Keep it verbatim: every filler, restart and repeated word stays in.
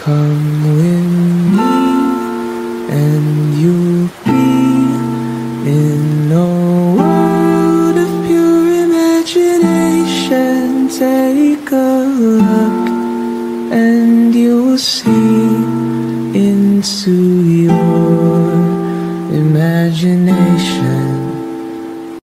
Come with me and you'll be in a world of pure imagination. Take a look and you'll see into your imagination.